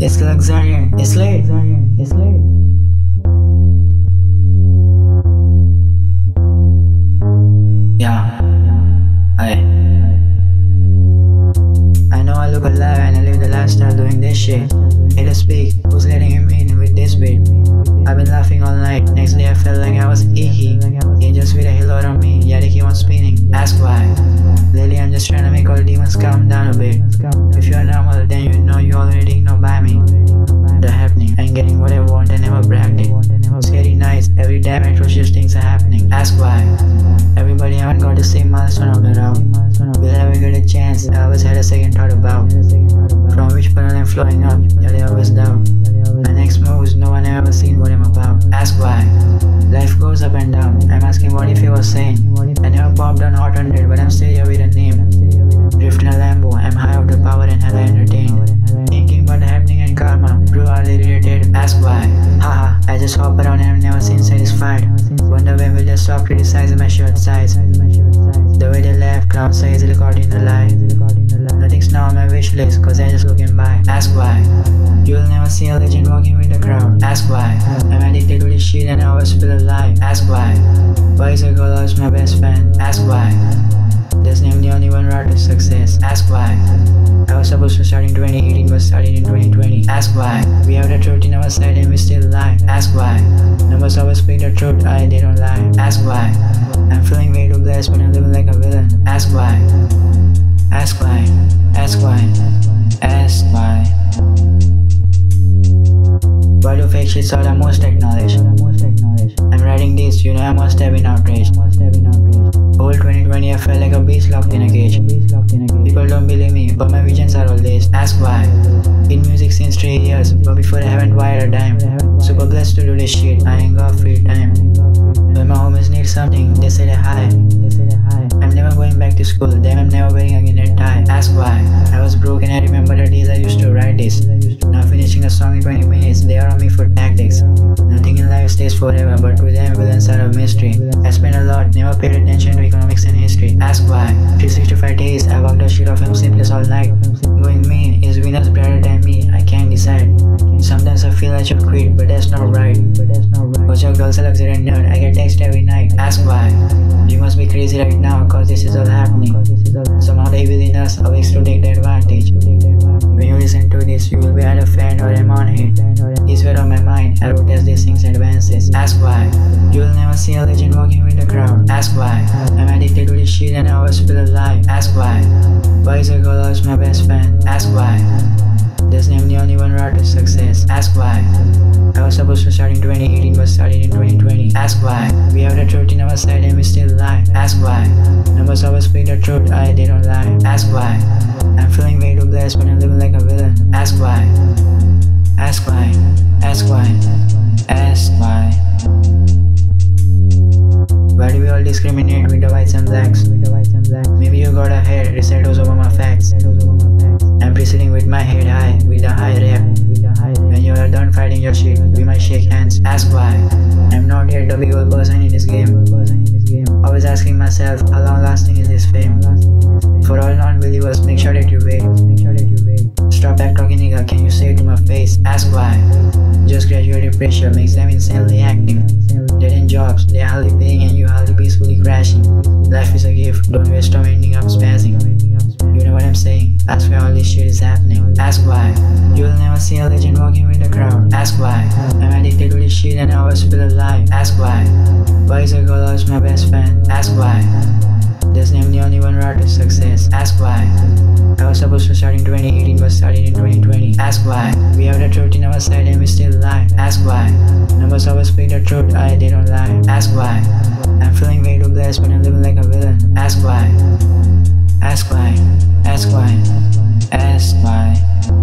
It's luxuriant. It's late. It's late. Yeah. I know I look alive and I live the lifestyle doing this shit. Hate to speak, who's letting him in with this beat? I've been laughing all night, next day I felt like I was icky. Angels with a halo on me, yeah they keep on spinning, ask why. Lately I'm just trying to make all the demons calm down a bit. If you're normal then you know you already know by me. The happening, I'm getting what I want, I never bragged it. Scary nights, every damn atrocious things are happening, ask why. Everybody haven't got the same milestone of the route. Will I ever get a chance? I always had a second thought about from which funnel I'm flowing up, yeah they always doubt. My next moves, no one ever seen what I'm about, ask why. Life goes up and down, I'm asking what if he was sane. I never popped on Hot 100, but I'm still here with a name. Drifting a Lambo, I'm high of the power and hella entertained. Thinking about the happening and karma, bro are they related, ask why. Haha, I just hop around and I've never seen satisfied. Wonder when will they stop criticizing my shirt size. The way they laugh, clown so easily caught in a lie. Nothing's now on my wish list, cause I'm just looking by, ask why. You'll never see a legend walking with the crowd, ask why. I'm addicted to this shit and I always feel alive, ask why. Why is a girl always my best friend, ask why. There's namely only one route to success, ask why. I was supposed to start in 2018 but started in 2020, ask why. We have the truth in our side and we still lie, ask why. Numbers always speak the truth, they don't lie, ask why. I'm feeling way too blessed but I'm living like a villain, ask why. Ask why, ask why, ask why. Why do fake shits all I most acknowledge? I'm writing this, you know I must have been outraged. Whole 2020 I felt like a beast locked in a cage. People don't believe me, but my visions are all this, ask why. In music since 3 years, but before I haven't wired a dime. Super blessed to do this shit, I ain't got free time. When my homies need something, they say they're high. I'm never going back to school, then I'm never wearing again a tie, ask why. I was broke and I remember the days I used to write this. Now finishing a song in 20 minutes, they are on me for tactics. Nothing in life stays forever, but to them villains are a mystery. I spent a lot, never paid attention to economics and history, ask why. 365 days, I walked the shit off M Simplest all night. Going mean, is Venus brighter than me? I can't decide. Sometimes I feel I should quit, but that's not right. Cause your girl's a luxuriant nerd, I get text every night, ask why. You must be crazy right now, cause this is all happening. Somehow they within us awakes to take the advantage. When you listen to this, you will be either fan or I'm on hit. These were on my mind, I wrote as these things advances, ask why. You'll never see a legend walking with the crowd, ask why. I'm addicted to this shit and I always feel alive, ask why. Why is a girl always my best friend, ask why. There's namely only one route to success, ask why. I was supposed to start in 2018 but started in 2020, ask why. We have the truth in our side and we still lie, ask why. Numbers always speak the truth, they don't lie, ask why. I'm feeling way too blessed but I'm living like a villain, ask why. Ask why, ask why, ask why. Why do we all discriminate with the whites and blacks? Maybe you got a head, recite those over my facts. I'm proceeding with my head high, with a high rep. When you are done fighting your shit, we might shake hands, ask why. I'm not yet the big old person in this game. Always asking myself, how long lasting is this fame? For all non-believers, make sure that you wait. Stop back talking nigga, can you say it to my face, ask why. Just graduated pressure makes them insanely acting. Dead end jobs, they're hardly paying and you hardly peacefully crashing. Life is a gift, don't waste time ending up spazzing. You know what I'm saying, that's why all this shit is happening, ask why. You'll never see a legend walking with the crowd, ask why. I'm addicted to this shit and I always feel alive, ask why. Why is a girl always my best friend, ask why. There's namely only one route to success, ask why. I was supposed to start in 2018 but started in 2020, ask why. We have the truth in our side and we still lie, ask why. Numbers always speak the truth, they don't lie, ask why. I'm feeling way too blessed but I'm living like a villain, ask why. Ask why, ask why, ask why.